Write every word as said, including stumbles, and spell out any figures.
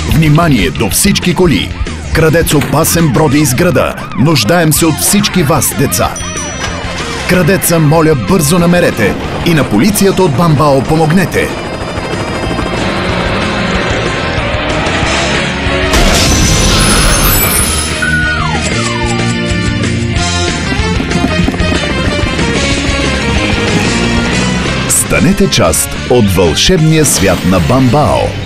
Внимание до всички коли! Крадец опасен броди из града. Нуждаем се от всички вас, деца. Крадеца, моля, бързо намерете и на полицията от Бамбао помогнете. Станете част от вълшебния свят на Бамбао.